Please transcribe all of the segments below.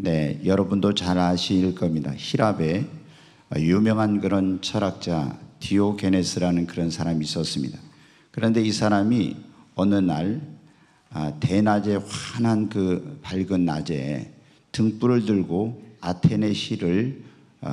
네, 여러분도 잘 아실 겁니다. 히랍에 유명한 그런 철학자 디오게네스라는 그런 사람이 있었습니다. 그런데 이 사람이 어느 날 대낮에 환한 그 밝은 낮에 등불을 들고 아테네 시를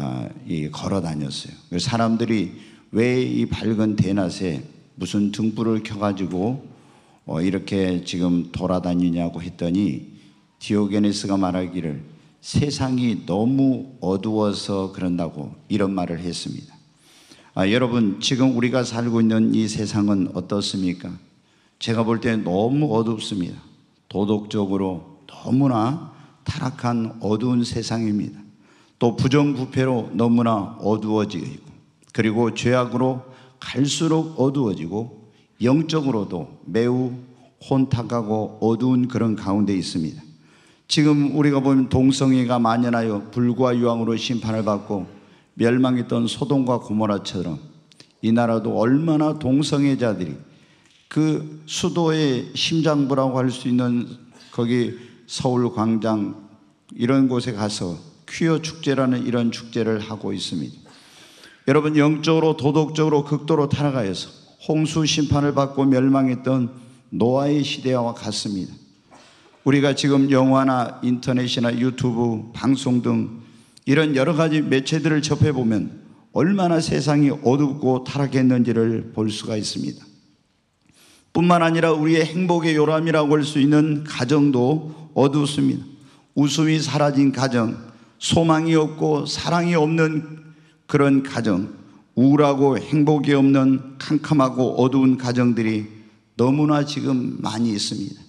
걸어 다녔어요. 사람들이 왜 이 밝은 대낮에 무슨 등불을 켜가지고 이렇게 지금 돌아다니냐고 했더니 디오게네스가 말하기를 세상이 너무 어두워서 그런다고 이런 말을 했습니다. 여러분, 지금 우리가 살고 있는 이 세상은 어떻습니까? 제가 볼 때 너무 어둡습니다. 도덕적으로 너무나 타락한 어두운 세상입니다. 또 부정부패로 너무나 어두워지고, 그리고 죄악으로 갈수록 어두워지고, 영적으로도 매우 혼탁하고 어두운 그런 가운데 있습니다. 지금 우리가 보면 동성애가 만연하여 불과 유황으로 심판을 받고 멸망했던 소돔과 고모라처럼 이 나라도 얼마나 동성애자들이 그 수도의 심장부라고 할 수 있는 거기 서울 광장 이런 곳에 가서 퀴어 축제라는 이런 축제를 하고 있습니다. 여러분, 영적으로 도덕적으로 극도로 타락하여서 홍수 심판을 받고 멸망했던 노아의 시대와 같습니다. 우리가 지금 영화나 인터넷이나 유튜브 방송 등 이런 여러 가지 매체들을 접해보면 얼마나 세상이 어둡고 타락했는지를 볼 수가 있습니다. 뿐만 아니라 우리의 행복의 요람이라고 할 수 있는 가정도 어둡습니다. 웃음이 사라진 가정, 소망이 없고 사랑이 없는 그런 가정, 우울하고 행복이 없는 캄캄하고 어두운 가정들이 너무나 지금 많이 있습니다.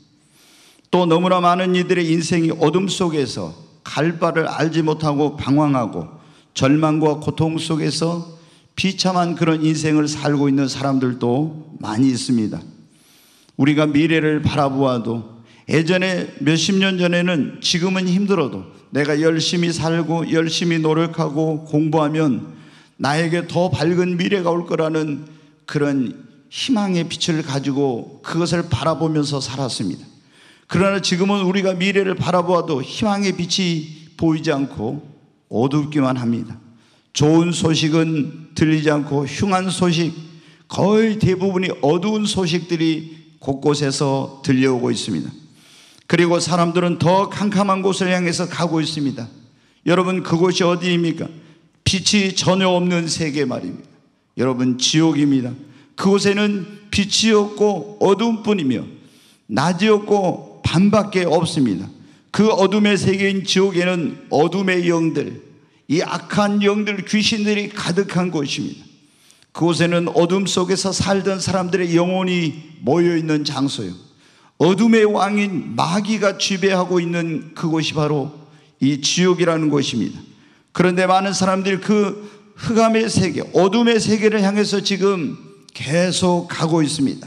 또 너무나 많은 이들의 인생이 어둠 속에서 갈 바를 알지 못하고 방황하고 절망과 고통 속에서 비참한 그런 인생을 살고 있는 사람들도 많이 있습니다. 우리가 미래를 바라보아도 예전에 몇십 년 전에는 지금은 힘들어도 내가 열심히 살고 열심히 노력하고 공부하면 나에게 더 밝은 미래가 올 거라는 그런 희망의 빛을 가지고 그것을 바라보면서 살았습니다. 그러나 지금은 우리가 미래를 바라보아도 희망의 빛이 보이지 않고 어둡기만 합니다. 좋은 소식은 들리지 않고 흉한 소식, 거의 대부분이 어두운 소식들이 곳곳에서 들려오고 있습니다. 그리고 사람들은 더 캄캄한 곳을 향해서 가고 있습니다. 여러분, 그곳이 어디입니까? 빛이 전혀 없는 세계 말입니다. 여러분, 지옥입니다. 그곳에는 빛이 없고 어둠뿐이며 낮이 없고 밤밖에 없습니다. 그 어둠의 세계인 지옥에는 어둠의 영들, 이 악한 영들, 귀신들이 가득한 곳입니다. 그곳에는 어둠 속에서 살던 사람들의 영혼이 모여있는 장소요, 어둠의 왕인 마귀가 지배하고 있는 그곳이 바로 이 지옥이라는 곳입니다. 그런데 많은 사람들이 그 흑암의 세계, 어둠의 세계를 향해서 지금 계속 가고 있습니다.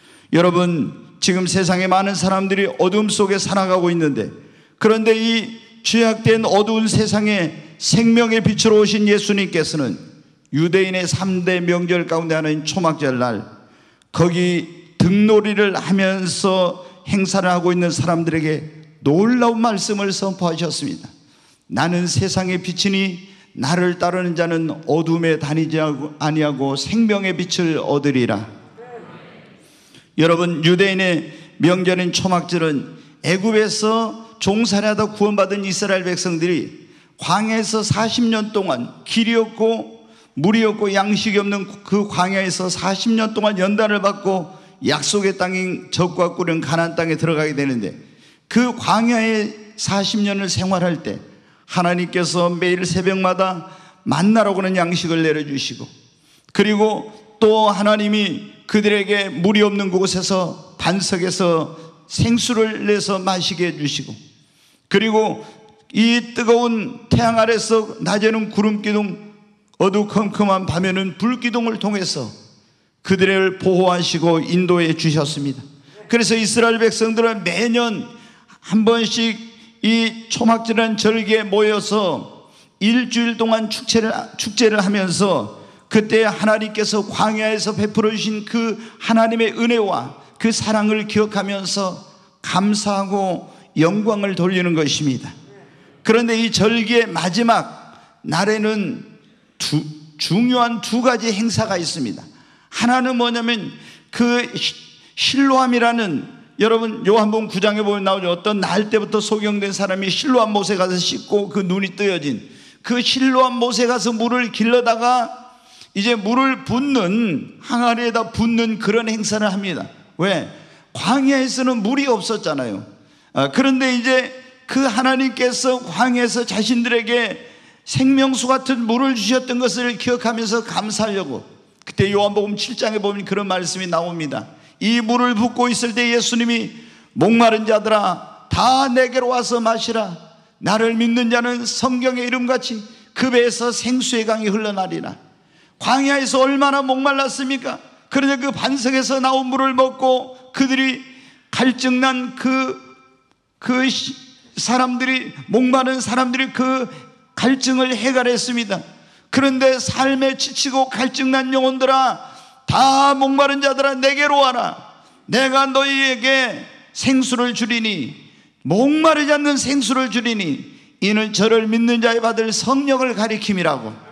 여러분, 지금 세상에 많은 사람들이 어둠 속에 살아가고 있는데, 그런데 이 죄악된 어두운 세상에 생명의 빛으로 오신 예수님께서는 유대인의 3대 명절 가운데 하나인 초막절날 거기 등놀이를 하면서 행사를 하고 있는 사람들에게 놀라운 말씀을 선포하셨습니다. 나는 세상의 빛이니 나를 따르는 자는 어둠에 다니지 아니하고 생명의 빛을 얻으리라. 여러분, 유대인의 명절인 초막절은 애굽에서 종살이하다 구원받은 이스라엘 백성들이 광야에서 40년 동안 길이 없고 물이 없고 양식이 없는 그 광야에서 40년 동안 연단을 받고 약속의 땅인 적과 꿀은 가나안 땅에 들어가게 되는데, 그 광야에 40년을 생활할 때 하나님께서 매일 새벽마다 만나라고 하는 양식을 내려주시고, 그리고 또 하나님이 그들에게 물이 없는 그곳에서 반석에서 생수를 내서 마시게 해주시고, 그리고 이 뜨거운 태양 아래서 낮에는 구름기둥, 어두컴컴한 밤에는 불기둥을 통해서 그들을 보호하시고 인도해 주셨습니다. 그래서 이스라엘 백성들은 매년 한 번씩 이 초막절이라는 절기에 모여서 일주일 동안 축제를 하면서 그때 하나님께서 광야에서 베풀어 주신 그 하나님의 은혜와 그 사랑을 기억하면서 감사하고 영광을 돌리는 것입니다. 그런데 이 절기의 마지막 날에는 중요한 두 가지 행사가 있습니다. 하나는 뭐냐면 그 실로암이라는, 여러분 요한복음 9장에 보면 나오죠. 어떤 날 때부터 소경된 사람이 실로암 못에 가서 씻고 그 눈이 뜨여진 그 실로암 못에 가서 물을 길러다가 이제 물을 붓는, 항아리에다 붓는 그런 행사를 합니다. 왜? 광야에서는 물이 없었잖아요. 그런데 이제 그 하나님께서 광야에서 자신들에게 생명수 같은 물을 주셨던 것을 기억하면서 감사하려고, 그때 요한복음 7장에 보면 그런 말씀이 나옵니다. 이 물을 붓고 있을 때 예수님이 목마른 자들아 다 내게로 와서 마시라. 나를 믿는 자는 성경의 이름같이 그 배에서 생수의 강이 흘러나리라. 광야에서 얼마나 목말랐습니까? 그런데 그 반석에서 나온 물을 먹고 그들이 갈증난 사람들이, 목마른 사람들이 그 갈증을 해결했습니다. 그런데 삶에 지치고 갈증난 영혼들아 다 목마른 자들아 내게로 와라. 내가 너희에게 생수를 주리니, 목마르지 않는 생수를 주리니 이는 저를 믿는 자에 받을 성령을 가리킴이라고.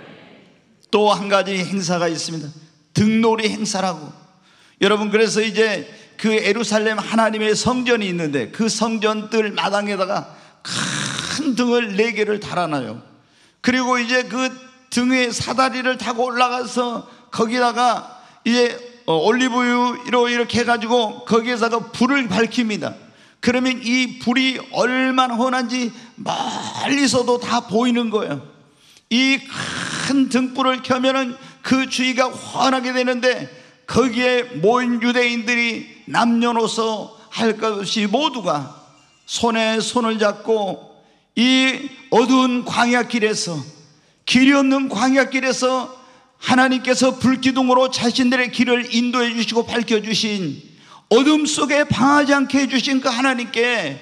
또 한 가지 행사가 있습니다. 등놀이 행사라고. 여러분, 그래서 이제 그 예루살렘 하나님의 성전이 있는데 그 성전 뜰 마당에다가 큰 등을 4개를 달아놔요. 그리고 이제 그 등에 사다리를 타고 올라가서 거기다가 이제 올리브유로 이렇게 해가지고 거기에다가 불을 밝힙니다. 그러면 이 불이 얼마나 환한지 멀리서도 다 보이는 거예요. 이 큰 등불을 켜면은 그 주위가 환하게 되는데 거기에 모인 유대인들이 남녀노소 할 것 없이 모두가 손에 손을 잡고 이 어두운 광야길에서, 길이 없는 광야길에서 하나님께서 불기둥으로 자신들의 길을 인도해 주시고 밝혀주신, 어둠 속에 방하지 않게 해주신 그 하나님께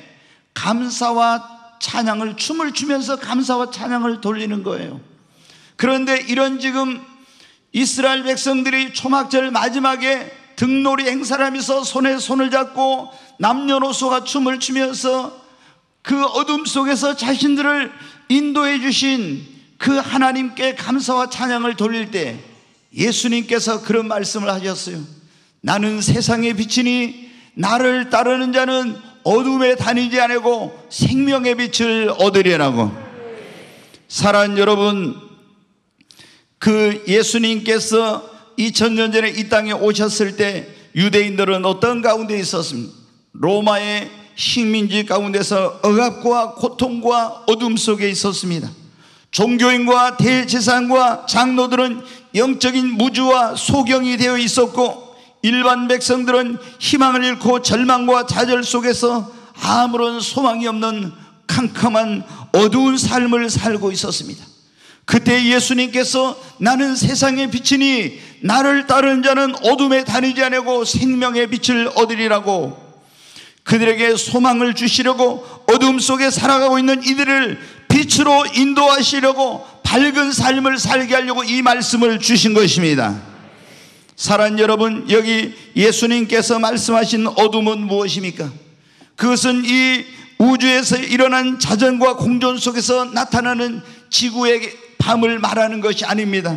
감사와 찬양을, 춤을 추면서 감사와 찬양을 돌리는 거예요. 그런데 이런 지금 이스라엘 백성들이 초막절 마지막에 등놀이 행사를 하면서 손에 손을 잡고 남녀노소가 춤을 추면서 그 어둠 속에서 자신들을 인도해 주신 그 하나님께 감사와 찬양을 돌릴 때 예수님께서 그런 말씀을 하셨어요. 나는 세상의 빛이니 나를 따르는 자는 어둠에 다니지 아니고 생명의 빛을 얻으리라고. 사랑하는 여러분, 그 예수님께서 2000년 전에 이 땅에 오셨을 때 유대인들은 어떤 가운데 있었습니까? 로마의 식민지 가운데서 억압과 고통과 어둠 속에 있었습니다. 종교인과 대제사장과 장로들은 영적인 무주와 소경이 되어 있었고, 일반 백성들은 희망을 잃고 절망과 좌절 속에서 아무런 소망이 없는 캄캄한 어두운 삶을 살고 있었습니다. 그때 예수님께서 나는 세상의 빛이니 나를 따르는 자는 어둠에 다니지 아니고 생명의 빛을 얻으리라고 그들에게 소망을 주시려고, 어둠 속에 살아가고 있는 이들을 빛으로 인도하시려고, 밝은 삶을 살게 하려고 이 말씀을 주신 것입니다. 사랑하는 여러분, 여기 예수님께서 말씀하신 어둠은 무엇입니까? 그것은 이 우주에서 일어난 자전과 공존 속에서 나타나는 지구의 밤을 말하는 것이 아닙니다.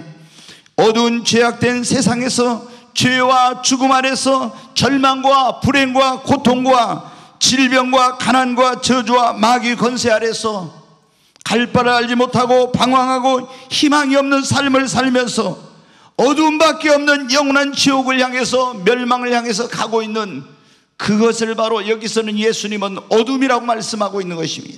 어두운 죄악된 세상에서 죄와 죽음 아래서 절망과 불행과 고통과 질병과 가난과 저주와 마귀 권세 아래서 갈 바를 알지 못하고 방황하고 희망이 없는 삶을 살면서 어두움밖에 없는 영원한 지옥을 향해서, 멸망을 향해서 가고 있는 그것을 바로 여기서는 예수님은 어둠이라고 말씀하고 있는 것입니다.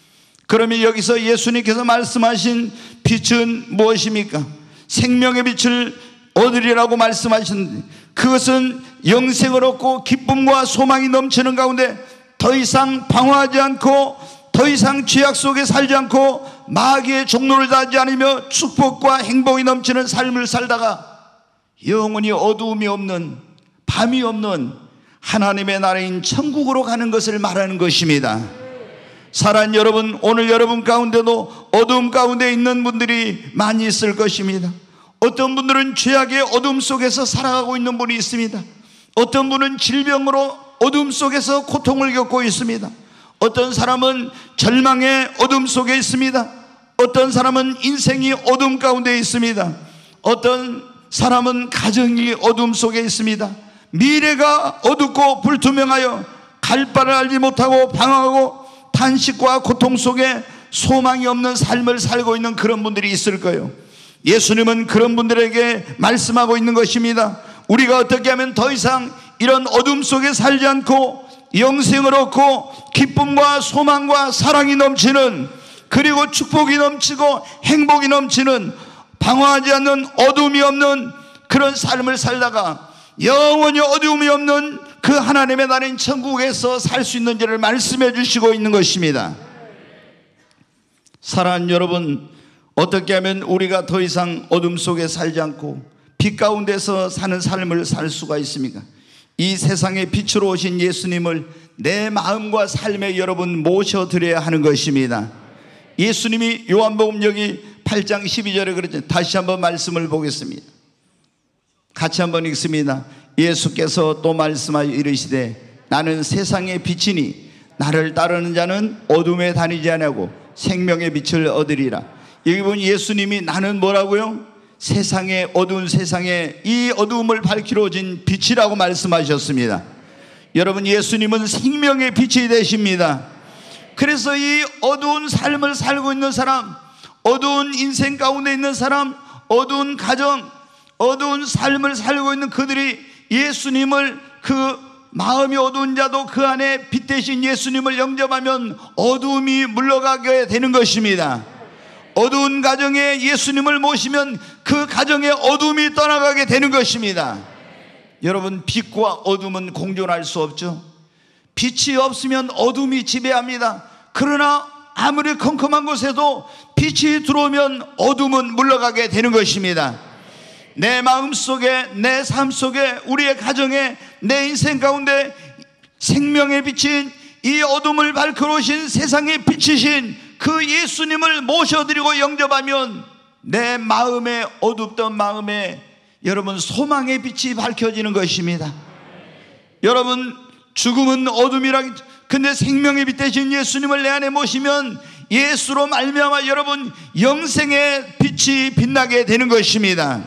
그러면 여기서 예수님께서 말씀하신 빛은 무엇입니까? 생명의 빛을 얻으리라고 말씀하셨는데, 그것은 영생을 얻고 기쁨과 소망이 넘치는 가운데 더 이상 방황하지 않고, 더 이상 죄악 속에 살지 않고 마귀의 종로를 다하지 않으며 축복과 행복이 넘치는 삶을 살다가 영원히 어두움이 없는, 밤이 없는 하나님의 나라인 천국으로 가는 것을 말하는 것입니다. 사랑하는 여러분, 오늘 여러분 가운데도 어두움 가운데 있는 분들이 많이 있을 것입니다. 어떤 분들은 죄악의 어둠 속에서 살아가고 있는 분이 있습니다. 어떤 분은 질병으로 어둠 속에서 고통을 겪고 있습니다. 어떤 사람은 절망의 어둠 속에 있습니다. 어떤 사람은 인생이 어둠 가운데 있습니다. 어떤 사람은 가정이 어둠 속에 있습니다. 미래가 어둡고 불투명하여 갈 바를 알지 못하고 방황하고 탄식과 고통 속에 소망이 없는 삶을 살고 있는 그런 분들이 있을 거예요. 예수님은 그런 분들에게 말씀하고 있는 것입니다. 우리가 어떻게 하면 더 이상 이런 어둠 속에 살지 않고 영생을 얻고 기쁨과 소망과 사랑이 넘치는, 그리고 축복이 넘치고 행복이 넘치는, 방황하지 않는 어둠이 없는 그런 삶을 살다가 영원히 어둠이 없는 그 하나님의 나라인 천국에서 살 수 있는지를 말씀해 주시고 있는 것입니다. 사랑하는 여러분, 어떻게 하면 우리가 더 이상 어둠 속에 살지 않고 빛 가운데서 사는 삶을 살 수가 있습니까? 이 세상의 빛으로 오신 예수님을 내 마음과 삶에 여러분 모셔드려야 하는 것입니다. 예수님이 요한복음 여기 8장 12절에 그랬죠. 다시 한번 말씀을 보겠습니다. 같이 한번 읽습니다. 예수께서 또 말씀하여 이르시되 나는 세상의 빛이니 나를 따르는 자는 어둠에 다니지 아니하고 생명의 빛을 얻으리라. 여기 보면 예수님이 나는 뭐라고요? 세상의 어두운 세상에 이 어두움을 밝히러 오신 빛이라고 말씀하셨습니다. 여러분, 예수님은 생명의 빛이 되십니다. 그래서 이 어두운 삶을 살고 있는 사람, 어두운 인생 가운데 있는 사람, 어두운 가정, 어두운 삶을 살고 있는 그들이 예수님을, 그 마음이 어두운 자도 그 안에 빛 대신 예수님을 영접하면 어두움이 물러가게 되는 것입니다. 어두운 가정에 예수님을 모시면 그 가정의 어둠이 떠나가게 되는 것입니다. 여러분, 빛과 어둠은 공존할 수 없죠. 빛이 없으면 어둠이 지배합니다. 그러나 아무리 컴컴한 곳에도 빛이 들어오면 어둠은 물러가게 되는 것입니다. 내 마음 속에, 내 삶 속에, 우리의 가정에, 내 인생 가운데 생명의 빛인 이 어둠을 밝혀 오신 세상의 빛이신 그 예수님을 모셔드리고 영접하면 내 마음에, 어둡던 마음에 여러분 소망의 빛이 밝혀지는 것입니다. 여러분, 죽음은 어둠이라, 근데 생명의 빛 되신 예수님을 내 안에 모시면 예수로 말미암아 여러분 영생의 빛이 빛나게 되는 것입니다.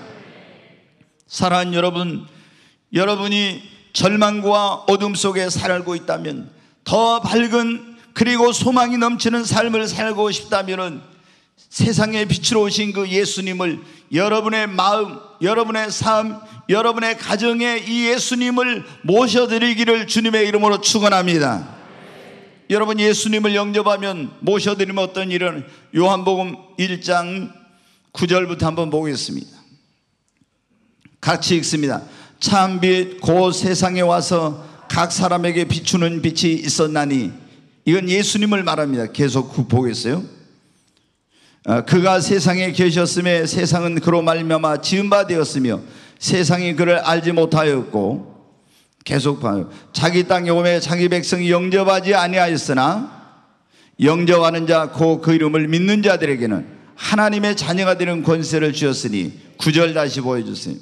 사랑하는 여러분, 여러분이 절망과 어둠 속에 살고 있다면, 더 밝은 그리고 소망이 넘치는 삶을 살고 싶다면 세상의 빛으로 오신 그 예수님을 여러분의 마음, 여러분의 삶, 여러분의 가정에 이 예수님을 모셔드리기를 주님의 이름으로 축원합니다. 여러분, 예수님을 영접하면, 모셔드리면 어떤 일은, 요한복음 1장 9절부터 한번 보겠습니다. 같이 읽습니다. 참빛 곧 세상에 와서 각 사람에게 비추는 빛이 있었나니, 이건 예수님을 말합니다. 계속 보겠어요. 그가 세상에 계셨음에 세상은 그로 말미암아 지은 바 되었으며 세상이 그를 알지 못하였고, 계속 봐요. 자기 땅에 오매 자기 백성이 영접하지 아니하였으나 영접하는 자 곧 그 이름을 믿는 자들에게는 하나님의 자녀가 되는 권세를 주었으니. 9절 다시 보여주세요.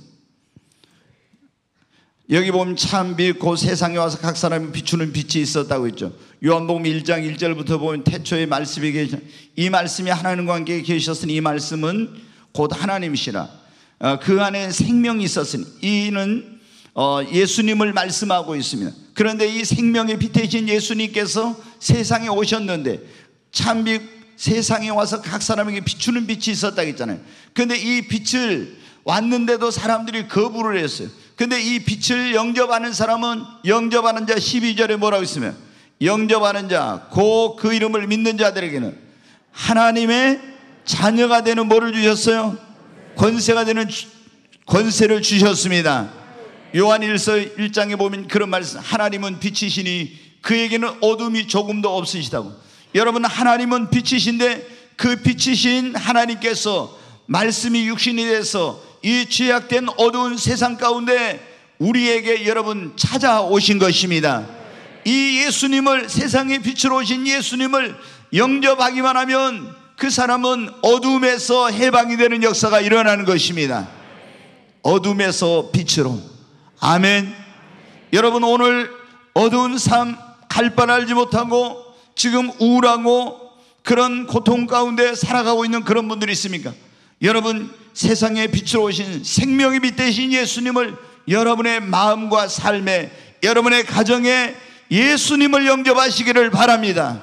여기 보면 참빛 곧 세상에 와서 각 사람이 비추는 빛이 있었다고 했죠. 요한복음 1장 1절부터 보면 태초에 말씀이 계셔, 이 말씀이 하나님과 함께 계셨으니 이 말씀은 곧 하나님이시라. 그 안에 생명이 있었으니, 이는 예수님을 말씀하고 있습니다. 그런데 이 생명의 빛 되신 예수님께서 세상에 오셨는데 참빛 세상에 와서 각 사람에게 비추는 빛이 있었다고 했잖아요. 그런데 이 빛을 왔는데도 사람들이 거부를 했어요. 근데 이 빛을 영접하는 사람은, 영접하는 자 12절에 뭐라고 있으면, 영접하는 자 곧 그 이름을 믿는 자들에게는 하나님의 자녀가 되는 뭐를 주셨어요? 권세가 되는 권세를 주셨습니다. 요한일서 1장에 보면 그런 말씀, 하나님은 빛이시니 그에게는 어둠이 조금도 없으시다고. 여러분, 하나님은 빛이신데 그 빛이신 하나님께서 말씀이 육신이 돼서 이 죄악된 어두운 세상 가운데 우리에게 여러분 찾아오신 것입니다. 이 예수님을, 세상의 빛으로 오신 예수님을 영접하기만 하면 그 사람은 어둠에서 해방이 되는 역사가 일어나는 것입니다. 어둠에서 빛으로. 아멘. 여러분, 오늘 어두운 삶, 갈 바를 알지 못하고 지금 우울하고 그런 고통 가운데 살아가고 있는 그런 분들이 있습니까? 여러분, 세상에 빛으로 오신 생명의 빛 되신 예수님을 여러분의 마음과 삶에, 여러분의 가정에 예수님을 영접하시기를 바랍니다.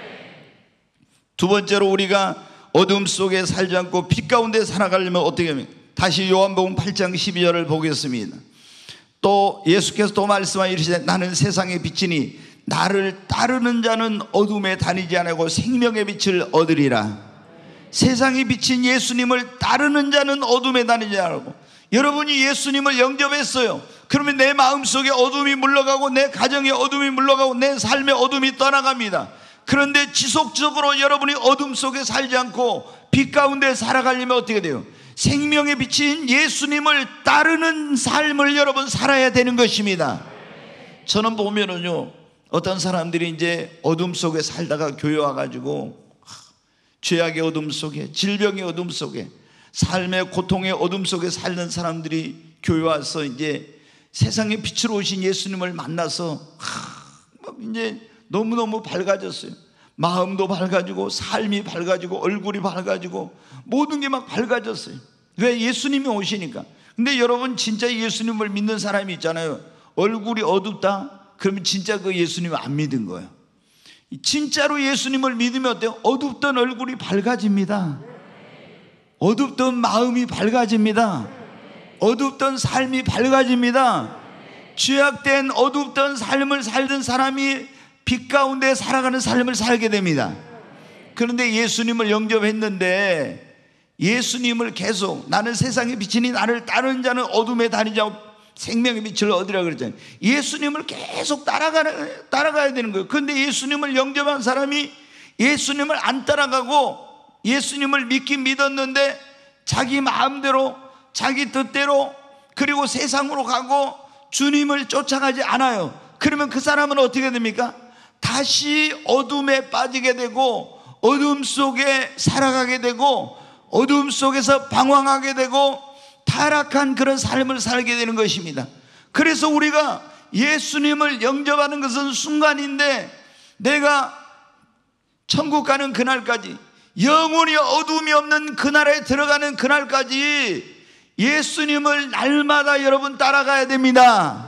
두 번째로, 우리가 어둠 속에 살지 않고 빛 가운데 살아가려면 어떻게 하면, 다시 요한복음 8장 12절을 보겠습니다. 또 예수께서 또 말씀하여 이르시되 나는 세상의 빛이니 나를 따르는 자는 어둠에 다니지 아니하고 생명의 빛을 얻으리라. 세상의 빛인 예수님을 따르는 자는 어둠에 다니지 않고, 여러분이 예수님을 영접했어요. 그러면 내 마음속에 어둠이 물러가고 내 가정에 어둠이 물러가고 내 삶에 어둠이 떠나갑니다. 그런데 지속적으로 여러분이 어둠 속에 살지 않고 빛 가운데 살아가려면 어떻게 돼요? 생명의 빛인 예수님을 따르는 삶을 여러분 살아야 되는 것입니다. 저는 보면은요, 어떤 사람들이 이제 어둠 속에 살다가 교회 와가지고 죄악의 어둠 속에, 질병의 어둠 속에, 삶의 고통의 어둠 속에 살는 사람들이 교회 와서 이제 세상의 빛으로 오신 예수님을 만나서 이제 너무너무 밝아졌어요. 마음도 밝아지고 삶이 밝아지고 얼굴이 밝아지고 모든 게 막 밝아졌어요. 왜? 예수님이 오시니까. 근데 여러분, 진짜 예수님을 믿는 사람이 있잖아요. 얼굴이 어둡다? 그러면 진짜 그 예수님을 안 믿은 거예요. 진짜로 예수님을 믿으면 어때요? 어둡던 얼굴이 밝아집니다. 어둡던 마음이 밝아집니다. 어둡던 삶이 밝아집니다. 죄악된 어둡던 삶을 살던 사람이 빛 가운데 살아가는 삶을 살게 됩니다. 그런데 예수님을 영접했는데, 예수님을 계속, 나는 세상의 빛이니 나를 따르는 자는 어둠에 다니지 않고 생명의 빛을 얻으라 그랬잖아요. 예수님을 계속 따라가야 되는 거예요. 그런데 예수님을 영접한 사람이 예수님을 안 따라가고, 예수님을 믿긴 믿었는데 자기 마음대로, 자기 뜻대로, 그리고 세상으로 가고 주님을 쫓아가지 않아요. 그러면 그 사람은 어떻게 됩니까? 다시 어둠에 빠지게 되고, 어둠 속에 살아가게 되고, 어둠 속에서 방황하게 되고 타락한 그런 삶을 살게 되는 것입니다. 그래서 우리가 예수님을 영접하는 것은 순간인데, 내가 천국 가는 그날까지, 영원히 어둠이 없는 그날에 들어가는 그날까지 예수님을 날마다 여러분 따라가야 됩니다.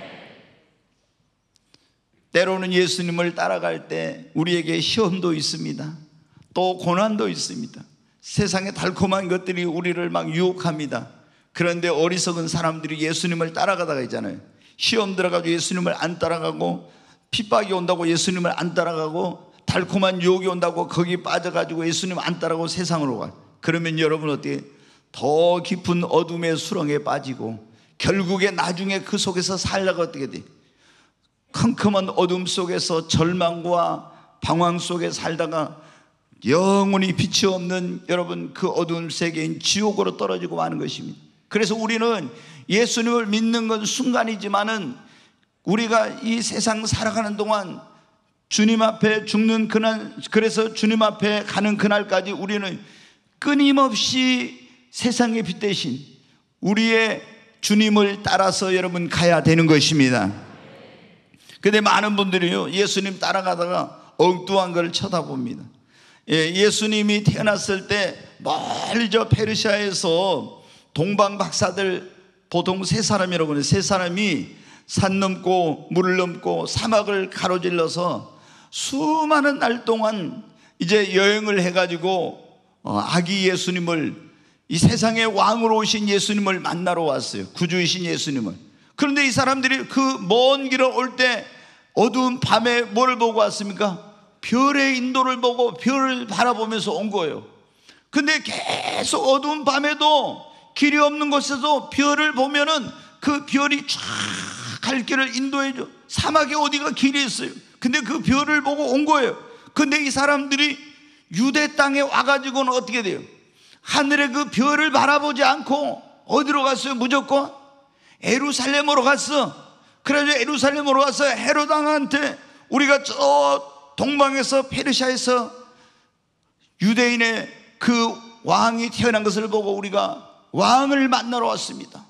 때로는 예수님을 따라갈 때 우리에게 시험도 있습니다. 또 고난도 있습니다. 세상의 달콤한 것들이 우리를 막 유혹합니다. 그런데 어리석은 사람들이 예수님을 따라가다가 있잖아요. 시험 들어가지고 예수님을 안 따라가고, 핍박이 온다고 예수님을 안 따라가고, 달콤한 유혹이 온다고 거기 빠져가지고 예수님 안 따라가고 세상으로 가요. 그러면 여러분 어떻게? 더 깊은 어둠의 수렁에 빠지고 결국에 나중에 그 속에서 살다가 어떻게 돼? 컴컴한 어둠 속에서 절망과 방황 속에 살다가 영원히 빛이 없는 여러분 그 어두운 세계인 지옥으로 떨어지고 마는 것입니다. 그래서 우리는 예수님을 믿는 건 순간이지만은 우리가 이 세상 살아가는 동안 주님 앞에 죽는 그날, 그래서 주님 앞에 가는 그날까지 우리는 끊임없이 세상의 빛 대신 우리의 주님을 따라서 여러분 가야 되는 것입니다. 근데 많은 분들이요, 예수님 따라가다가 엉뚱한 걸 쳐다봅니다. 예수님이 태어났을 때 멀리 저 페르시아에서 동방 박사들, 보통 세 사람이라고 해요. 세 사람이 산 넘고 물을 넘고 사막을 가로질러서 수많은 날 동안 이제 여행을 해가지고 아기 예수님을, 이 세상의 왕으로 오신 예수님을 만나러 왔어요. 구주이신 예수님을. 그런데 이 사람들이 그 먼 길을 올 때 어두운 밤에 뭐를 보고 왔습니까? 별의 인도를 보고 별을 바라보면서 온 거예요. 근데 계속 어두운 밤에도 길이 없는 곳에서 별을 보면은 그 별이 쫙 갈 길을 인도해줘. 사막에 어디가 길이 있어요. 근데 그 별을 보고 온 거예요. 근데 이 사람들이 유대 땅에 와가지고는 어떻게 돼요? 하늘의 그 별을 바라보지 않고 어디로 갔어요? 무조건 예루살렘으로 갔어. 그래서 예루살렘으로 가서 헤롯 왕한테, 우리가 저 동방에서 페르시아에서 유대인의 그 왕이 태어난 것을 보고 우리가 왕을 만나러 왔습니다.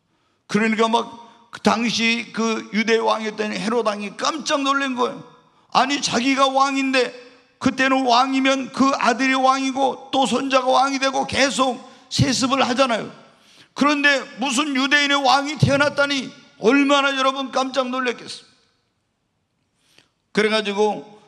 그러니까 막 그 당시 그 유대 왕이었던 헤롯 왕이 깜짝 놀란 거예요. 아니 자기가 왕인데, 그때는 왕이면 그 아들이 왕이고 또 손자가 왕이 되고 계속 세습을 하잖아요. 그런데 무슨 유대인의 왕이 태어났다니 얼마나 여러분 깜짝 놀랐겠어요. 그래가지고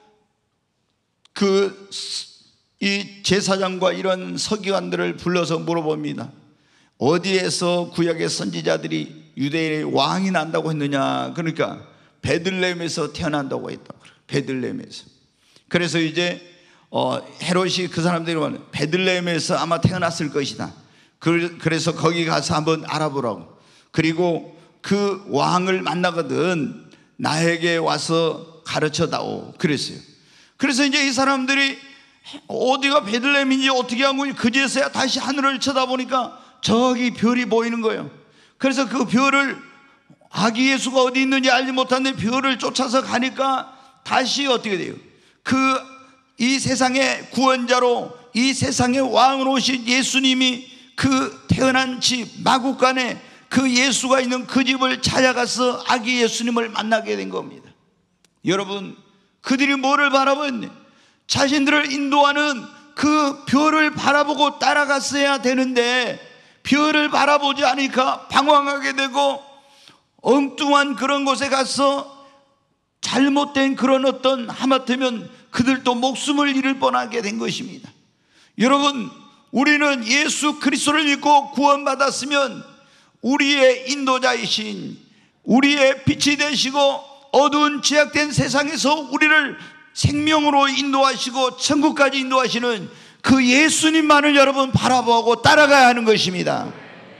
이 제사장과 이런 서기관들을 불러서 물어봅니다. 어디에서 구약의 선지자들이 유대인의 왕이 난다고 했느냐. 그러니까 베들레헴에서 태어난다고 했다. 베들레헴에서. 그래서 이제 헤롯이 그 사람들이 말하는 베들레헴에서 아마 태어났을 것이다. 그래서 거기 가서 한번 알아보라고. 그리고 그 왕을 만나거든 나에게 와서 가르쳐다오 그랬어요. 그래서 이제 이 사람들이 어디가 베들레헴인지 어떻게 한 거니 그제서야 다시 하늘을 쳐다보니까 저기 별이 보이는 거예요. 그래서 그 별을, 아기 예수가 어디 있는지 알지 못하는데 별을 쫓아서 가니까 다시 어떻게 돼요? 이 세상의 구원자로, 이 세상의 왕으로 오신 예수님이 그 태어난 집 마구간에 그 예수가 있는 그 집을 찾아가서 아기 예수님을 만나게 된 겁니다. 여러분, 그들이 뭐를 바라보았네? 자신들을 인도하는 그 별을 바라보고 따라갔어야 되는데 별을 바라보지 않으니까 방황하게 되고 엉뚱한 그런 곳에 가서 잘못된 그런 어떤, 하마터면 그들도 목숨을 잃을 뻔하게 된 것입니다. 여러분, 우리는 예수 그리스도를 믿고 구원받았으면 우리의 인도자이신, 우리의 빛이 되시고 어두운 죄악된 세상에서 우리를 생명으로 인도하시고 천국까지 인도하시는 그 예수님만을 여러분 바라보고 따라가야 하는 것입니다.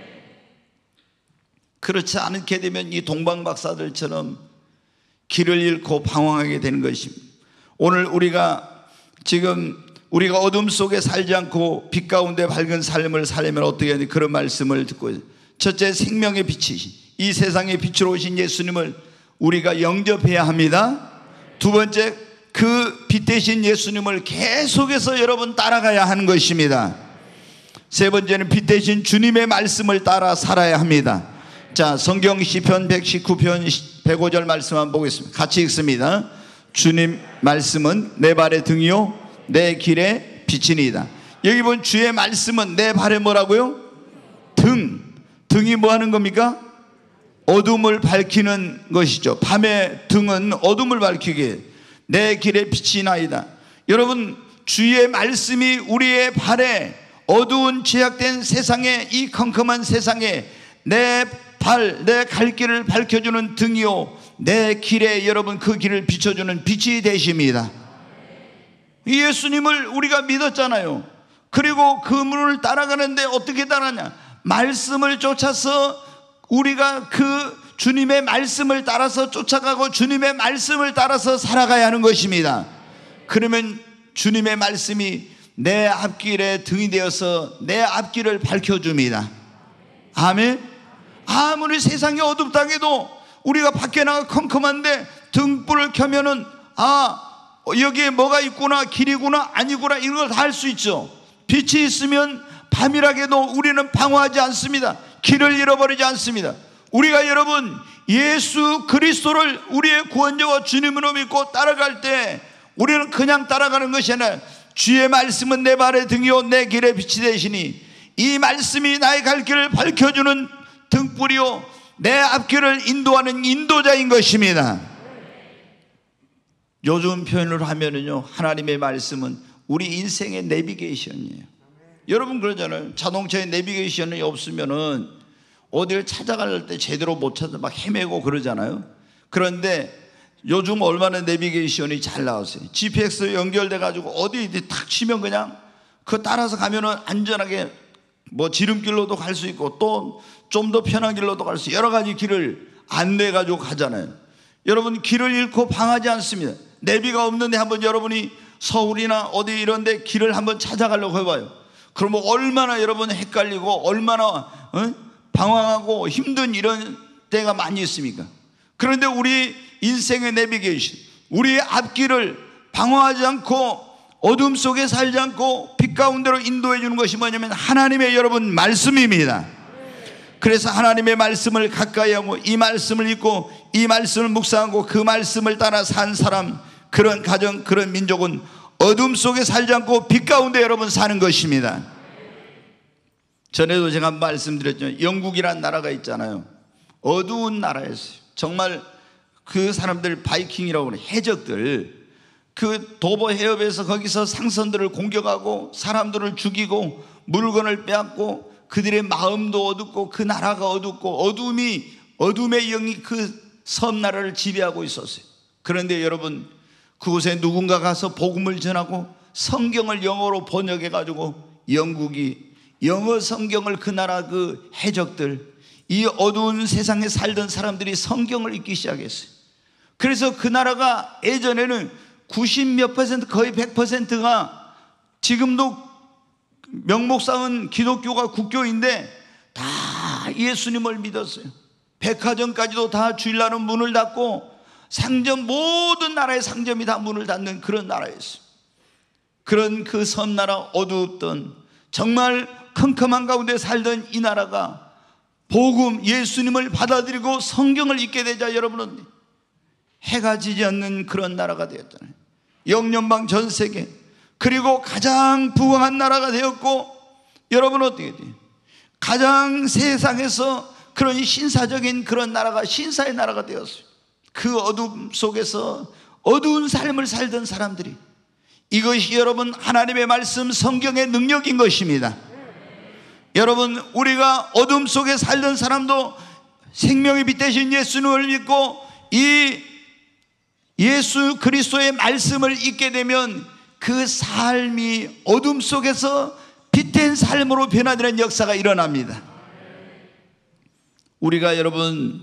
그렇지 않게 되면 이 동방박사들처럼 길을 잃고 방황하게 되는 것입니다. 오늘 우리가 어둠 속에 살지 않고 빛 가운데 밝은 삶을 살려면 어떻게 하는지 그런 말씀을 듣고, 첫째, 생명의 빛이신 이 세상의 빛으로 오신 예수님을 우리가 영접해야 합니다. 두 번째, 그 빛 대신 예수님을 계속해서 여러분 따라가야 하는 것입니다. 세 번째는 빛 대신 주님의 말씀을 따라 살아야 합니다. 자, 성경 시편 119편 105절 말씀 한번 보겠습니다. 같이 읽습니다. 주님 말씀은 내 발의 등이요 내 길의 빛이니이다. 여기 본 주의 말씀은 내 발에 뭐라고요? 등이 뭐 하는 겁니까? 어둠을 밝히는 것이죠. 밤의 등은 어둠을 밝히게 내 길의 빛이 나이다. 여러분, 주의 말씀이 우리의 발에, 어두운 죄악된 세상에, 이 컴컴한 세상에 내 갈 길을 밝혀주는 등이요 내 길에 여러분 그 길을 비춰주는 빛이 되십니다. 예수님을 우리가 믿었잖아요. 그리고 그 문을 따라가는데 어떻게 따라가냐? 말씀을 쫓아서 우리가 그 주님의 말씀을 따라서 쫓아가고 주님의 말씀을 따라서 살아가야 하는 것입니다. 그러면 주님의 말씀이 내 앞길에 등이 되어서 내 앞길을 밝혀줍니다. 아멘. 아무리 세상이 어둡다해도 우리가 밖에 나가 컴컴한데 등불을 켜면은 여기에 뭐가 있구나, 길이구나, 아니구나, 이런 걸 다 알 수 있죠. 빛이 있으면 밤이라게도 우리는 방황하지 않습니다. 길을 잃어버리지 않습니다. 우리가 여러분 예수 그리스도를 우리의 구원자와 주님으로 믿고 따라갈 때 우리는 그냥 따라가는 것이 아니라 주의 말씀은 내 발의 등이요 내 길의 빛이 되시니, 이 말씀이 나의 갈 길을 밝혀주는 등불이요 내 앞길을 인도하는 인도자인 것입니다. 요즘 표현으로 하면은요, 하나님의 말씀은 우리 인생의 내비게이션이에요. 여러분 그러잖아요. 자동차에 내비게이션이 없으면은 어디를 찾아갈 때 제대로 못 찾아 막 헤매고 그러잖아요. 그런데 요즘 얼마나 내비게이션이 잘 나왔어요. GPS 연결돼 가지고 어디 탁 치면 그냥 그 따라서 가면은 안전하게 뭐 지름길로도 갈 수 있고 또 좀 더 편한 길로도 갈 수, 여러 가지 길을 안내해 가지고 가잖아요. 여러분 길을 잃고 방하지 않습니다. 내비가 없는데 한번 여러분이 서울이나 어디 이런 데 길을 한번 찾아가려고 해봐요. 그러면 얼마나 여러분 헷갈리고 얼마나 방황하고 힘든 이런 때가 많이 있습니까? 그런데 우리 인생의 내비게이션, 우리의 앞길을 방황하지 않고 어둠 속에 살지 않고 빛 가운데로 인도해 주는 것이 뭐냐면 하나님의 여러분 말씀입니다. 그래서 하나님의 말씀을 가까이 하고 이 말씀을 읽고 이 말씀을 묵상하고 그 말씀을 따라 산 사람, 그런 가정, 그런 민족은 어둠 속에 살지 않고 빛 가운데 여러분 사는 것입니다. 전에도 제가 말씀드렸죠. 영국이란 나라가 있잖아요. 어두운 나라였어요. 정말 그 사람들 바이킹이라고 하는 해적들, 그 도보 해협에서 거기서 상선들을 공격하고 사람들을 죽이고 물건을 빼앗고 그들의 마음도 어둡고 그 나라가 어둡고 어둠의 영이 그 섬나라를 지배하고 있었어요. 그런데 여러분, 그곳에 누군가 가서 복음을 전하고 성경을 영어로 번역해 가지고 영국이 영어 성경을 그 나라 그 해적들, 이 어두운 세상에 살던 사람들이 성경을 읽기 시작했어요. 그래서 그 나라가 예전에는 90몇 %, 거의 100%가 지금도 명목상은 기독교가 국교인데 다 예수님을 믿었어요. 백화점까지도 다 주일날은 문을 닫고 상점, 모든 나라의 상점이 다 문을 닫는 그런 나라였어요. 그런 그 섬나라, 어두웠던 정말 컴컴한 가운데 살던 이 나라가 복음, 예수님을 받아들이고 성경을 읽게 되자 여러분은 해가 지지 않는 그런 나라가 되었잖아요. 영연방 전 세계, 그리고 가장 부강한 나라가 되었고, 여러분 어떻게 돼요? 가장 세상에서 그런 신사적인 그런 나라가 신사의 나라가 되었어요. 그 어둠 속에서 어두운 삶을 살던 사람들이, 이것이 여러분 하나님의 말씀 성경의 능력인 것입니다. 여러분, 우리가 어둠 속에 살던 사람도 생명의 빛 되신 예수님을 믿고 이 예수 그리스도의 말씀을 읽게 되면 그 삶이 어둠 속에서 빛된 삶으로 변화되는 역사가 일어납니다. 우리가 여러분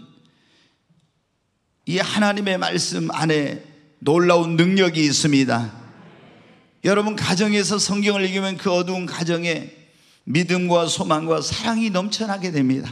이 하나님의 말씀 안에 놀라운 능력이 있습니다. 여러분 가정에서 성경을 읽으면 그 어두운 가정에 믿음과 소망과 사랑이 넘쳐나게 됩니다.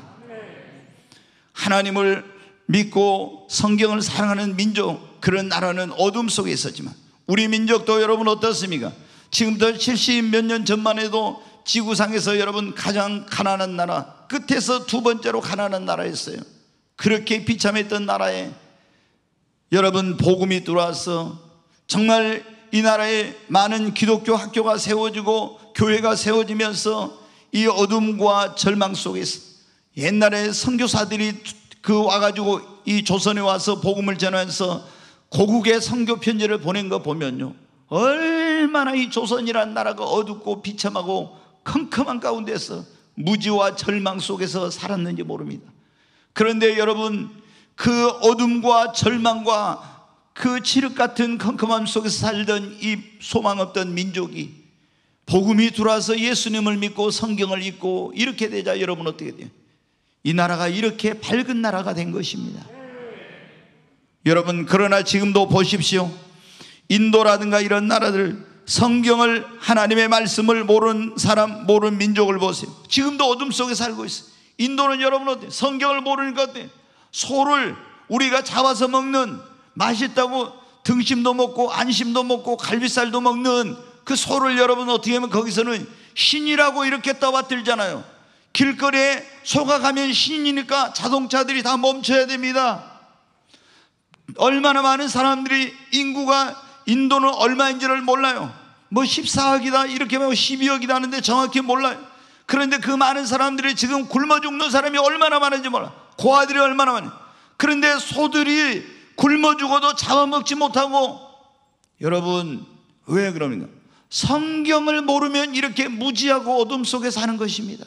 하나님을 믿고 성경을 사랑하는 민족, 그런 나라는 어둠 속에 있었지만 우리 민족도 여러분 어떻습니까? 지금부터 70 몇 년 전만 해도 지구상에서 여러분 가장 가난한 나라, 끝에서 두 번째로 가난한 나라였어요. 그렇게 비참했던 나라에 여러분 복음이 들어와서 정말 이 나라에 많은 기독교 학교가 세워지고 교회가 세워지면서 이 어둠과 절망 속에서 옛날에 선교사들이 그 와가지고 이 조선에 와서 복음을 전하면서 고국의 선교 편지를 보낸 거 보면요, 얼마나 이 조선이라는 나라가 어둡고 비참하고 컴컴한 가운데서 무지와 절망 속에서 살았는지 모릅니다. 그런데 여러분, 그 어둠과 절망과 그 칠흑 같은 컴컴함 속에서 살던 이 소망 없던 민족이 복음이 들어와서 예수님을 믿고 성경을 읽고 이렇게 되자 여러분 어떻게 돼요? 이 나라가 이렇게 밝은 나라가 된 것입니다. 여러분, 그러나 지금도 보십시오. 인도라든가 이런 나라들, 성경을, 하나님의 말씀을 모르는 사람, 모르는 민족을 보세요. 지금도 어둠 속에 살고 있어요. 인도는 여러분 어때요? 성경을 모르니까 어때요? 소를 우리가 잡아서 먹는, 맛있다고 등심도 먹고 안심도 먹고 갈비살도 먹는 그 소를 여러분 어떻게 하면 거기서는 신이라고 이렇게 떠받들잖아요. 길거리에 소가 가면 신이니까 자동차들이 다 멈춰야 됩니다. 얼마나 많은 사람들이, 인구가 인도는 얼마인지를 몰라요. 뭐 14억이다 이렇게 뭐 12억이다 하는데 정확히 몰라요. 그런데 그 많은 사람들이 지금 굶어 죽는 사람이 얼마나 많은지 몰라요. 고아들이 얼마나 많아요. 그런데 소들이 굶어 죽어도 잡아먹지 못하고, 여러분 왜 그럽니까? 성경을 모르면 이렇게 무지하고 어둠 속에 사는 것입니다.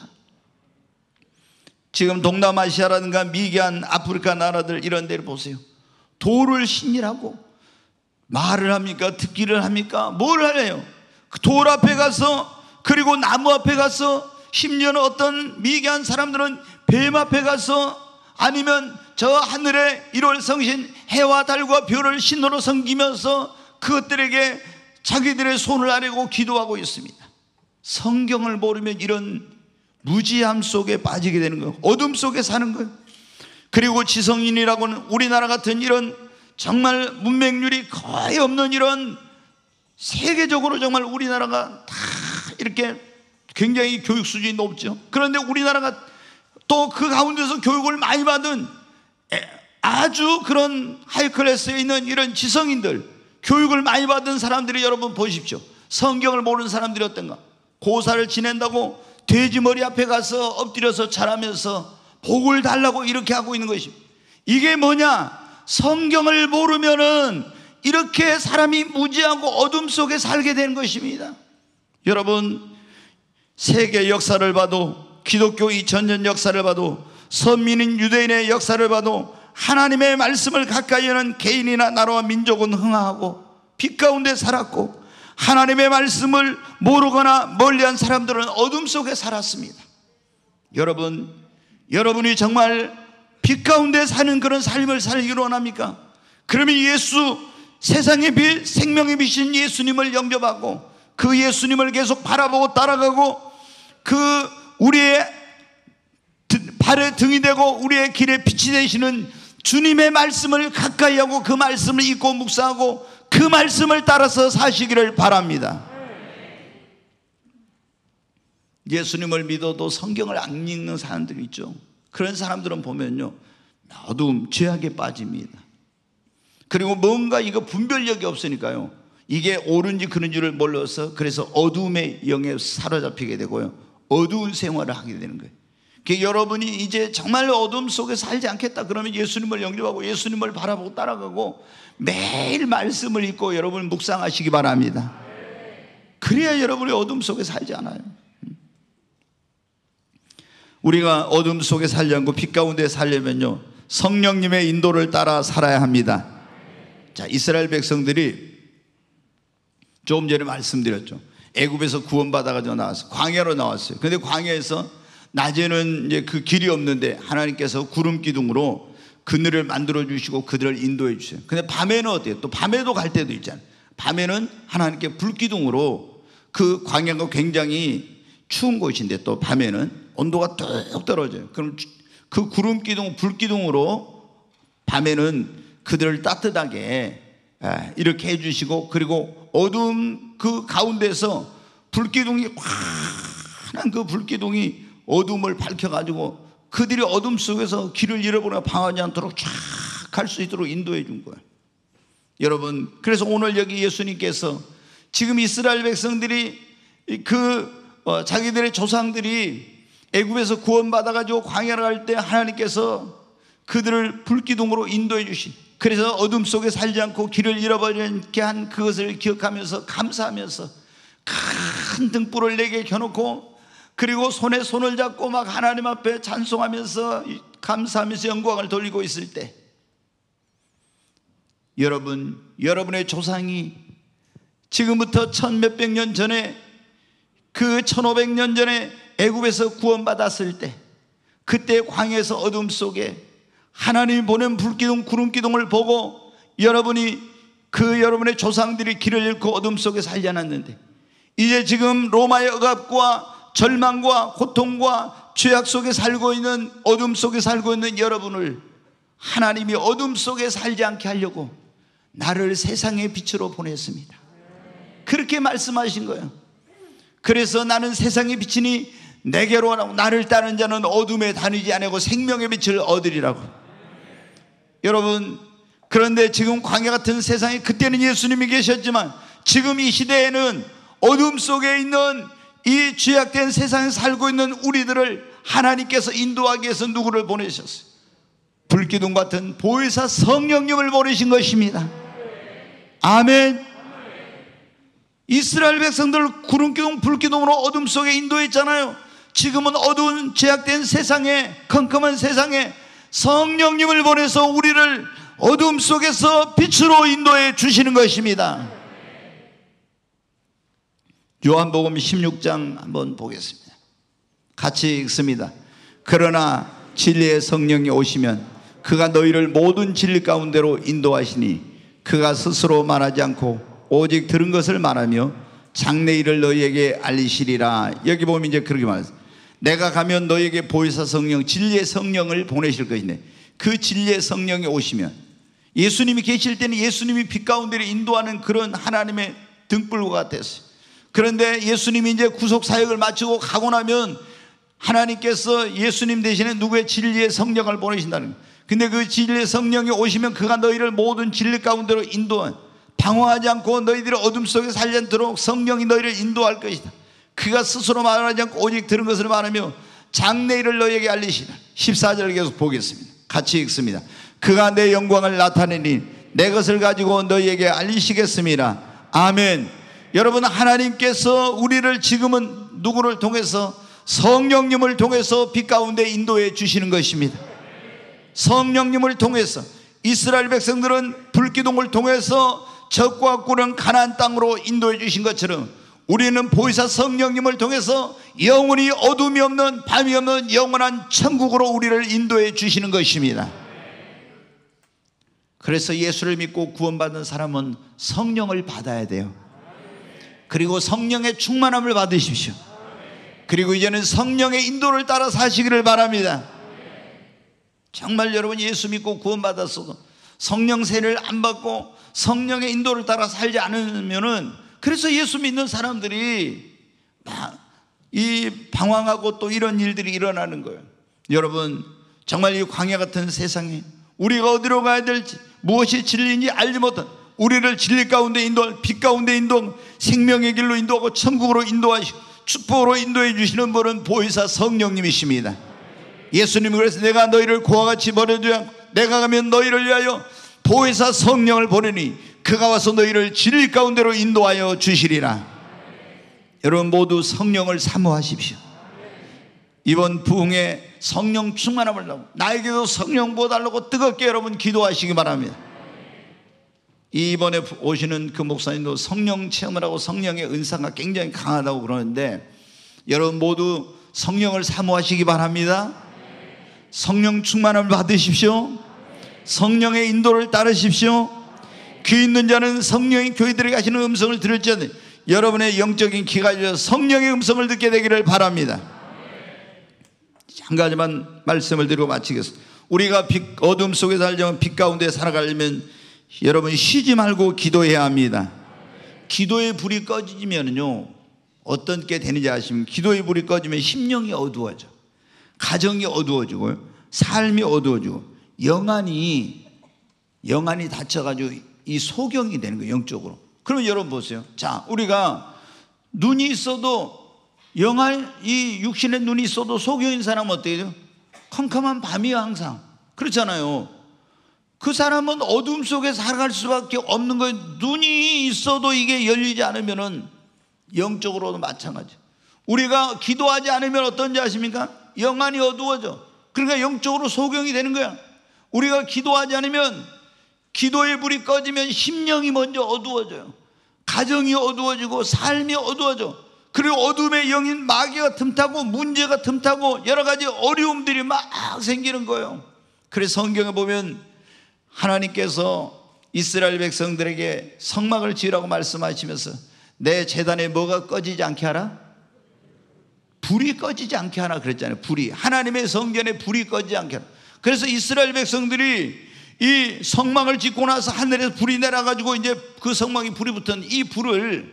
지금 동남아시아라든가 미개한 아프리카 나라들 이런 데를 보세요. 돌을 신이라고 말을 합니까? 듣기를 합니까? 뭘 하래요? 그 돌 앞에 가서, 그리고 나무 앞에 가서, 심지어는 어떤 미개한 사람들은 뱀 앞에 가서, 아니면 저 하늘의 1월 성신 해와 달과 별을 신으로 섬기면서 그것들에게 자기들의 손을 아뢰고 기도하고 있습니다. 성경을 모르면 이런 무지함 속에 빠지게 되는 거예요. 어둠 속에 사는 거예요. 그리고 지성인이라고는 우리나라 같은 이런 정말 문맹률이 거의 없는 이런, 세계적으로 정말 우리나라가 다 이렇게 굉장히 교육 수준이 높죠. 그런데 우리나라가 또 그 가운데서 교육을 많이 받은 아주 그런 하이클래스에 있는 이런 지성인들, 교육을 많이 받은 사람들이 여러분 보십시오. 성경을 모르는 사람들이 어떤가? 고사를 지낸다고 돼지 머리 앞에 가서 엎드려서 절하면서 복을 달라고 이렇게 하고 있는 것입니다. 이게 뭐냐? 성경을 모르면은 이렇게 사람이 무지하고 어둠 속에 살게 되는 것입니다. 여러분, 세계 역사를 봐도, 기독교 2000년 역사를 봐도, 선민인 유대인의 역사를 봐도 하나님의 말씀을 가까이 하는 개인이나 나라와 민족은 흥하고 빛 가운데 살았고, 하나님의 말씀을 모르거나 멀리한 사람들은 어둠 속에 살았습니다. 여러분이 정말 빛 가운데 사는 그런 삶을 살기로 원합니까? 그러면 세상의 빛, 생명의 빛인 예수님을 영접하고 그 예수님을 계속 바라보고 따라가고, 그 우리의 발의 등이 되고 우리의 길의 빛이 되시는 주님의 말씀을 가까이 하고 그 말씀을 읽고 묵상하고 그 말씀을 따라서 사시기를 바랍니다. 예수님을 믿어도 성경을 안 읽는 사람들이 있죠. 그런 사람들은 보면요, 어두움, 죄악에 빠집니다. 그리고 뭔가 이거 분별력이 없으니까요, 이게 옳은지 그른지를 몰라서 그래서 어두움의 영에 사로잡히게 되고요, 어두운 생활을 하게 되는 거예요. 여러분이 이제 정말 어둠 속에 살지 않겠다 그러면 예수님을 영접하고 예수님을 바라보고 따라가고 매일 말씀을 읽고 여러분 묵상하시기 바랍니다. 그래야 여러분이 어둠 속에 살지 않아요. 우리가 어둠 속에 살지 않고 빛 가운데 살려면요, 성령님의 인도를 따라 살아야 합니다. 자, 이스라엘 백성들이 조금 전에 말씀드렸죠. 애굽에서 구원받아가지고 나왔어요. 광야로 나왔어요. 근데 광야에서 낮에는 이제 그 길이 없는데 하나님께서 구름 기둥으로 그늘을 만들어 주시고 그들을 인도해 주세요. 근데 밤에는 어때요? 또 밤에도 갈 때도 있잖아요. 밤에는 하나님께 불 기둥으로, 그 광야가 굉장히 추운 곳인데 또 밤에는 온도가 뚝 떨어져요. 그럼 그 구름 기둥, 불 기둥으로 밤에는 그들을 따뜻하게 이렇게 해주시고, 그리고 어두운 그 가운데서 불기둥이 환한 그 불기둥이 어둠을 밝혀가지고 그들이 어둠 속에서 길을 잃어버리거나 방황하지 않도록 쫙 갈 수 있도록 인도해 준 거예요. 여러분, 그래서 오늘 여기 예수님께서 지금 이스라엘 백성들이 자기들의 조상들이 애굽에서 구원받아가지고 광야를 갈 때 하나님께서 그들을 불기둥으로 인도해 주신, 그래서 어둠 속에 살지 않고 길을 잃어버리지 한 그것을 기억하면서 감사하면서 큰 등불을 내게 켜놓고, 그리고 손에 손을 잡고 막 하나님 앞에 찬송하면서 감사하면서 영광을 돌리고 있을 때, 여러분의 조상이 지금부터 1000몇백 년 전에, 그 1500년 전에 애굽에서 구원받았을 때, 그때 광야에서 어둠 속에 하나님이 보낸 불기둥, 구름기둥을 보고 여러분의 조상들이 길을 잃고 어둠 속에 살지 않았는데, 이제 지금 로마의 억압과 절망과 고통과 죄악 속에 살고 있는, 어둠 속에 살고 있는 여러분을 하나님이 어둠 속에 살지 않게 하려고 나를 세상의 빛으로 보냈습니다. 그렇게 말씀하신 거예요. 그래서 나는 세상의 빛이니 내게로 오라고, 나를 따르는 자는 어둠에 다니지 아니하고 생명의 빛을 얻으리라고. 여러분, 그런데 지금 광야 같은 세상에, 그때는 예수님이 계셨지만 지금 이 시대에는 어둠 속에 있는 이 죄악된 세상에 살고 있는 우리들을 하나님께서 인도하기 위해서 누구를 보내셨어요? 불기둥 같은 보혜사 성령님을 보내신 것입니다. 아멘. 이스라엘 백성들 구름기둥, 불기둥으로 어둠 속에 인도했잖아요. 지금은 어두운 죄악된 세상에, 컴컴한 세상에 성령님을 보내서 우리를 어둠 속에서 빛으로 인도해 주시는 것입니다. 요한복음 16장 한번 보겠습니다. 같이 읽습니다. 그러나 진리의 성령이 오시면 그가 너희를 모든 진리 가운데로 인도하시니 그가 스스로 말하지 않고 오직 들은 것을 말하며 장래일을 너희에게 알리시리라. 여기 보면 이제 그렇게 말했어요. 내가 가면 너희에게 보혜사 성령, 진리의 성령을 보내실 것인데, 그 진리의 성령이 오시면, 예수님이 계실 때는 예수님이 빛 가운데를 인도하는 그런 하나님의 등불과 같았어요. 그런데 예수님이 이제 구속 사역을 마치고 가고 나면 하나님께서 예수님 대신에 누구의 진리의 성령을 보내신다는 거예요. 근데 그 진리의 성령이 오시면 그가 너희를 모든 진리 가운데로 인도한, 방황하지 않고 너희들이 어둠 속에 살지 않도록 성령이 너희를 인도할 것이다. 그가 스스로 말하지 않고 오직 들은 것을 말하며 장래일을 너희에게 알리시라. 14절 계속 보겠습니다. 같이 읽습니다. 그가 내 영광을 나타내니 내 것을 가지고 너희에게 알리시겠습니다. 아멘. 여러분, 하나님께서 우리를 지금은 누구를 통해서? 성령님을 통해서 빛 가운데 인도해 주시는 것입니다. 성령님을 통해서 이스라엘 백성들은 불기둥을 통해서 적과 꿀은 가나안 땅으로 인도해 주신 것처럼 우리는 보혜사 성령님을 통해서 영원히 어둠이 없는 밤이 없는 영원한 천국으로 우리를 인도해 주시는 것입니다. 그래서 예수를 믿고 구원받은 사람은 성령을 받아야 돼요. 그리고 성령의 충만함을 받으십시오. 그리고 이제는 성령의 인도를 따라 사시기를 바랍니다. 정말 여러분, 예수 믿고 구원받았어도 성령 세례를 안 받고 성령의 인도를 따라 살지 않으면은, 그래서 예수 믿는 사람들이 이 방황하고 또 이런 일들이 일어나는 거예요. 여러분, 정말 이 광야 같은 세상에 우리가 어디로 가야 될지, 무엇이 진리인지 알지 못한 우리를 진리 가운데 인도할, 빛 가운데 인도하고 생명의 길로 인도하고 천국으로 인도하시고 축복으로 인도해 주시는 분은 보혜사 성령님이십니다. 예수님이 그래서 내가 너희를 고와 같이 버려두지 않고 내가 가면 너희를 위하여 보혜사 성령을 보내니 그가 와서 너희를 진리 가운데로 인도하여 주시리라. 여러분 모두 성령을 사모하십시오. 이번 부흥에 성령 충만함을 달라고, 나에게도 성령 부어달라고 뜨겁게 여러분 기도하시기 바랍니다. 이번에 오시는 그 목사님도 성령 체험을 하고 성령의 은사가 굉장히 강하다고 그러는데, 여러분 모두 성령을 사모하시기 바랍니다. 성령 충만함을 받으십시오. 성령의 인도를 따르십시오. 귀 있는 자는 성령이 교회들에게 하시는 음성을 들을지어다. 여러분의 영적인 귀가 열려 성령의 음성을 듣게 되기를 바랍니다. 한 가지만 말씀을 드리고 마치겠습니다. 우리가 어둠 속에 살려면 빛 가운데 살아가려면 여러분 쉬지 말고 기도해야 합니다. 기도의 불이 꺼지면요 어떤 게 되는지 아십니까? 기도의 불이 꺼지면 심령이 어두워져, 가정이 어두워지고요, 삶이 어두워지고 영안이 닫혀가지고 이 소경이 되는 거예요, 영적으로. 그러면 여러분 보세요. 자, 우리가 눈이 있어도 이 육신의 눈이 있어도 소경인 사람은 어떻게 돼요? 컴컴한 밤이에요, 항상. 그렇잖아요. 그 사람은 어둠 속에 살아갈 수밖에 없는 거예요. 눈이 있어도 이게 열리지 않으면은 영적으로도 마찬가지. 우리가 기도하지 않으면 어떤지 아십니까? 영안이 어두워져. 그러니까 영적으로 소경이 되는 거야. 우리가 기도하지 않으면, 기도의 불이 꺼지면 심령이 먼저 어두워져요. 가정이 어두워지고 삶이 어두워져. 그리고 어둠의 영인 마귀가 틈타고 문제가 틈타고 여러 가지 어려움들이 막 생기는 거예요. 그래서 성경에 보면 하나님께서 이스라엘 백성들에게 성막을 지으라고 말씀하시면서 내 제단에 뭐가 꺼지지 않게 하라? 불이 꺼지지 않게 하라 그랬잖아요. 불이, 하나님의 성전에 불이 꺼지지 않게 하라. 그래서 이스라엘 백성들이 이 성막을 짓고 나서 하늘에서 불이 내려가지고 이제 그 성막에 불이 붙은 이 불을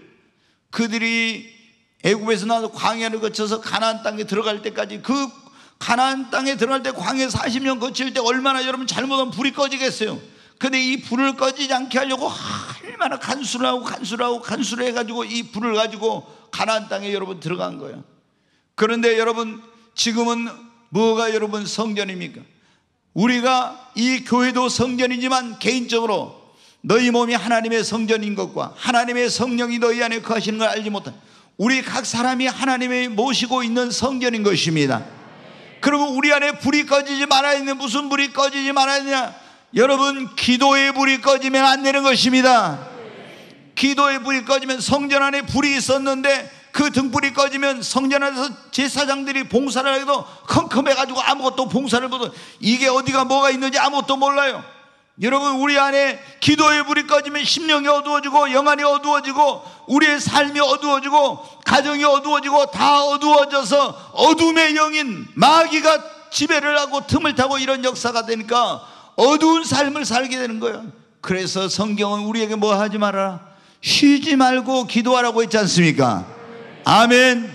그들이 애굽에서 나와서 광야를 거쳐서 가나안 땅에 들어갈 때까지, 그 가나안 땅에 들어갈 때 광야 40년 거칠 때 얼마나 여러분 잘못하면 불이 꺼지겠어요. 근데 이 불을 꺼지지 않게 하려고 얼마나 간수를 해가지고 이 불을 가지고 가나안 땅에 여러분 들어간 거예요. 그런데 여러분 지금은 뭐가 여러분 성전입니까? 우리가 이 교회도 성전이지만 개인적으로 너희 몸이 하나님의 성전인 것과 하나님의 성령이 너희 안에 거하시는 걸 알지 못한 우리 각 사람이 하나님이 모시고 있는 성전인 것입니다. 그리고 우리 안에 불이 꺼지지 말아야 되는, 무슨 불이 꺼지지 말아야 되냐? 여러분 기도의 불이 꺼지면 안 되는 것입니다. 기도의 불이 꺼지면, 성전 안에 불이 있었는데 그 등불이 꺼지면 성전 안에서 제사장들이 봉사를 해도 컴컴해가지고 아무것도 봉사를 못하고 이게 어디가 뭐가 있는지 아무것도 몰라요. 여러분 우리 안에 기도의 불이 꺼지면 심령이 어두워지고 영안이 어두워지고 우리의 삶이 어두워지고 가정이 어두워지고 다 어두워져서 어둠의 영인 마귀가 지배를 하고 틈을 타고 이런 역사가 되니까 어두운 삶을 살게 되는 거예요. 그래서 성경은 우리에게 뭐 하지 말아라? 쉬지 말고 기도하라고 했지 않습니까? 아멘.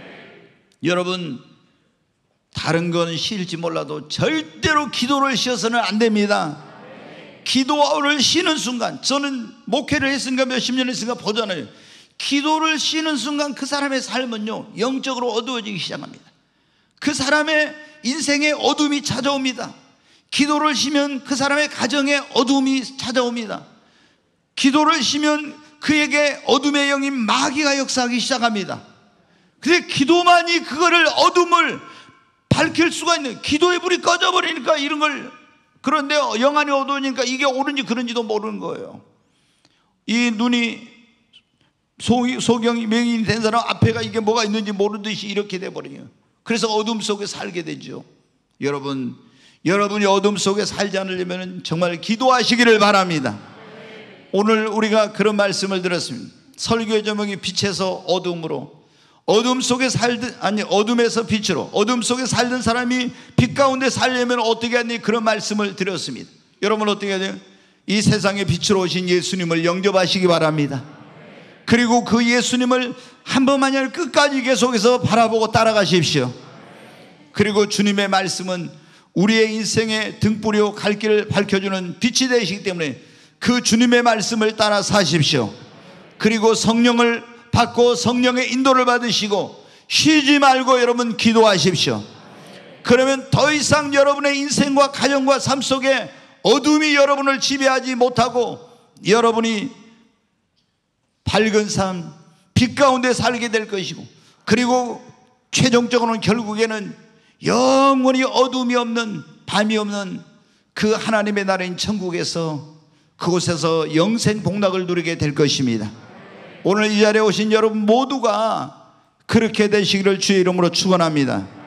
여러분 다른 건 싫을지 몰라도 절대로 기도를 쉬어서는 안 됩니다. 기도를 쉬는 순간, 저는 목회를 했으니까 몇십 년 했으니까 보잖아요. 기도를 쉬는 순간 그 사람의 삶은요 영적으로 어두워지기 시작합니다. 그 사람의 인생에 어둠이 찾아옵니다. 기도를 쉬면 그 사람의 가정에 어둠이 찾아옵니다. 기도를 쉬면 그에게 어둠의 영인 마귀가 역사하기 시작합니다. 근데 기도만이 그거를 어둠을 밝힐 수가 있는, 기도의 불이 꺼져버리니까 이런 걸, 그런데 영안이 어두우니까 이게 옳은지 그른지도 모르는 거예요. 이 눈이 소경이 명인이 된 사람 앞에가 이게 뭐가 있는지 모르듯이 이렇게 돼버려요. 그래서 어둠 속에 살게 되죠. 여러분이 어둠 속에 살지 않으려면 정말 기도하시기를 바랍니다. 오늘 우리가 그런 말씀을 들었습니다. 설교의 제목이 빛에서 어둠으로, 어둠 속에 어둠에서 빛으로, 어둠 속에 살던 사람이 빛 가운데 살려면 어떻게 하니, 그런 말씀을 드렸습니다. 여러분 어떻게 해야 돼요? 이 세상의 빛으로 오신 예수님을 영접하시기 바랍니다. 그리고 그 예수님을 한 번만이 아니라 끝까지 계속해서 바라보고 따라가십시오. 그리고 주님의 말씀은 우리의 인생의 등불이요 갈 길을 밝혀주는 빛이 되시기 때문에 그 주님의 말씀을 따라 사십시오. 그리고 성령을 받고 성령의 인도를 받으시고 쉬지 말고 여러분 기도하십시오. 그러면 더 이상 여러분의 인생과 가정과 삶 속에 어둠이 여러분을 지배하지 못하고 여러분이 밝은 삶, 빛 가운데 살게 될 것이고, 그리고 최종적으로는 결국에는 영원히 어둠이 없는, 밤이 없는 그 하나님의 나라인 천국에서, 그곳에서 영생 복락을 누리게 될 것입니다. 오늘 이 자리에 오신 여러분 모두가 그렇게 되시기를 주의 이름으로 축원합니다.